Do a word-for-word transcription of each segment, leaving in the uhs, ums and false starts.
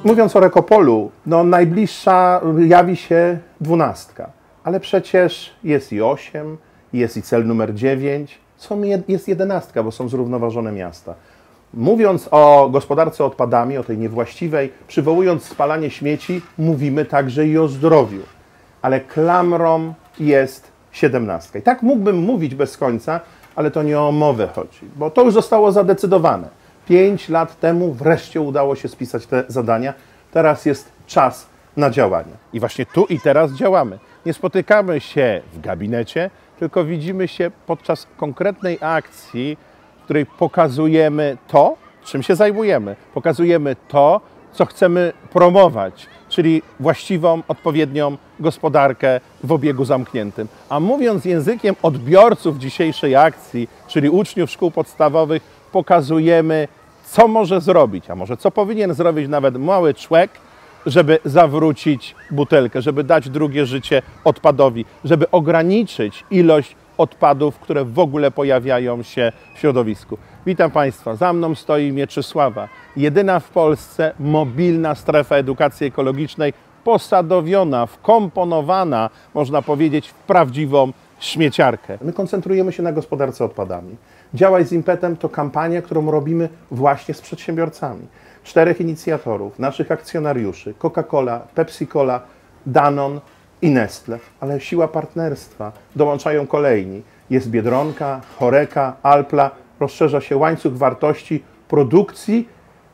Mówiąc o Rekopolu, no najbliższa jawi się dwunastka, ale przecież jest i osiem, jest i cel numer dziewięć, są, jest jedenastka, bo są zrównoważone miasta. Mówiąc o gospodarce odpadami, o tej niewłaściwej, przywołując spalanie śmieci, mówimy także i o zdrowiu. Ale klamrą jest siedemnastka. I tak mógłbym mówić bez końca, ale to nie o mowę chodzi, bo to już zostało zadecydowane. Pięć lat temu wreszcie udało się spisać te zadania. Teraz jest czas na działania. I właśnie tu i teraz działamy. Nie spotykamy się w gabinecie, tylko widzimy się podczas konkretnej akcji, w której pokazujemy to, czym się zajmujemy. Pokazujemy to, co chcemy promować, czyli właściwą, odpowiednią gospodarkę w obiegu zamkniętym. A mówiąc językiem odbiorców dzisiejszej akcji, czyli uczniów szkół podstawowych, pokazujemy, co może zrobić, a może co powinien zrobić nawet mały człek, żeby zawrócić butelkę, żeby dać drugie życie odpadowi, żeby ograniczyć ilość odpadów, które w ogóle pojawiają się w środowisku. Witam Państwa, za mną stoi Mieczysława, jedyna w Polsce mobilna strefa edukacji ekologicznej, posadowiona, wkomponowana, można powiedzieć, w prawdziwą śmieciarkę. My koncentrujemy się na gospodarce odpadami. Działaj z impetem to kampania, którą robimy właśnie z przedsiębiorcami. Czterech inicjatorów, naszych akcjonariuszy, Coca-Cola, Pepsi-Cola, Danone i Nestle. Ale siła partnerstwa, dołączają kolejni. Jest Biedronka, Horeca, Alpla, rozszerza się łańcuch wartości produkcji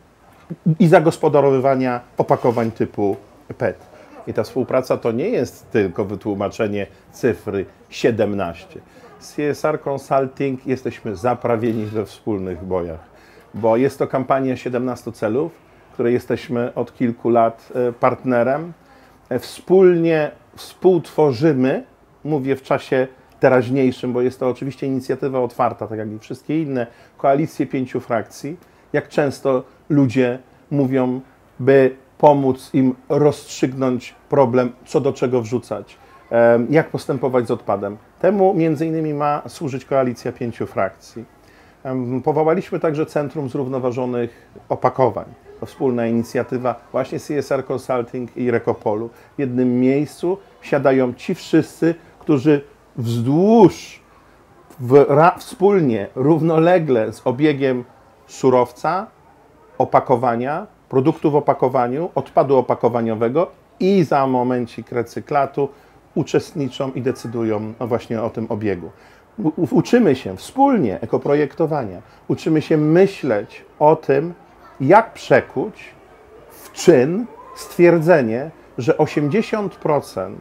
i zagospodarowywania opakowań typu P E T. I ta współpraca to nie jest tylko wytłumaczenie cyfry siedemnaście. Z C S R Consulting jesteśmy zaprawieni we wspólnych bojach, bo jest to kampania siedemnastu celów, której jesteśmy od kilku lat partnerem. Wspólnie współtworzymy, mówię w czasie teraźniejszym, bo jest to oczywiście inicjatywa otwarta, tak jak i wszystkie inne, koalicję pięciu frakcji. Jak często ludzie mówią, by pomóc im rozstrzygnąć problem, co do czego wrzucać, jak postępować z odpadem. Temu między innymi ma służyć koalicja pięciu frakcji. Powołaliśmy także Centrum Zrównoważonych Opakowań. To wspólna inicjatywa właśnie C S R Consulting i Rekopolu. W jednym miejscu siadają ci wszyscy, którzy wzdłuż, w, ra, wspólnie, równolegle z obiegiem surowca, opakowania, produktów w opakowaniu, odpadu opakowaniowego i za momencik recyklatu uczestniczą i decydują właśnie o tym obiegu. Uczymy się wspólnie ekoprojektowania, uczymy się myśleć o tym, jak przekuć w czyn stwierdzenie, że osiemdziesiąt procent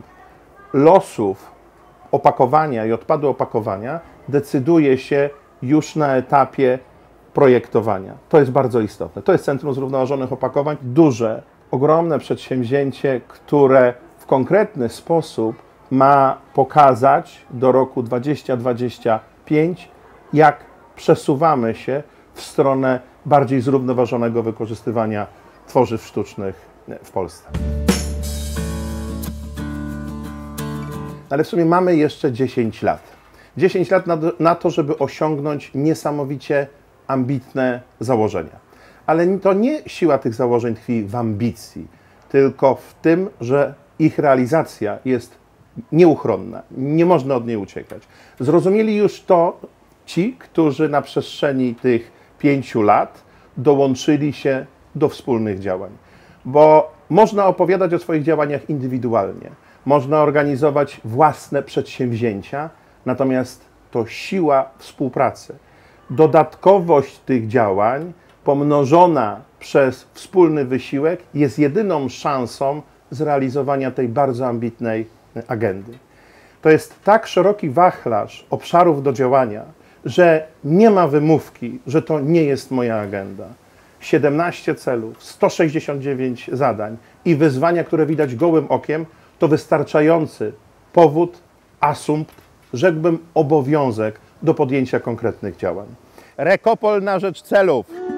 losów opakowania i odpadu opakowania decyduje się już na etapie projektowania. To jest bardzo istotne. To jest Centrum Zrównoważonych Opakowań. Duże, ogromne przedsięwzięcie, które w konkretny sposób ma pokazać do roku dwa tysiące dwudziestego piątego, jak przesuwamy się w stronę bardziej zrównoważonego wykorzystywania tworzyw sztucznych w Polsce. Ale w sumie mamy jeszcze dziesięć lat. dziesięć lat na, na to, żeby osiągnąć niesamowicie ambitne założenia. Ale to nie siła tych założeń tkwi w ambicji, tylko w tym, że ich realizacja jest nieuchronna. Nie można od niej uciekać. Zrozumieli już to ci, którzy na przestrzeni tych pięciu lat dołączyli się do wspólnych działań. Bo można opowiadać o swoich działaniach indywidualnie, można organizować własne przedsięwzięcia, natomiast to siła współpracy. Dodatkowość tych działań pomnożona przez wspólny wysiłek jest jedyną szansą zrealizowania tej bardzo ambitnej agendy. To jest tak szeroki wachlarz obszarów do działania, że nie ma wymówki, że to nie jest moja agenda. siedemnaście celów, sto sześćdziesiąt dziewięć zadań i wyzwania, które widać gołym okiem, to wystarczający powód, asumpt, rzekłbym obowiązek do podjęcia konkretnych działań. Rekopol na rzecz celów.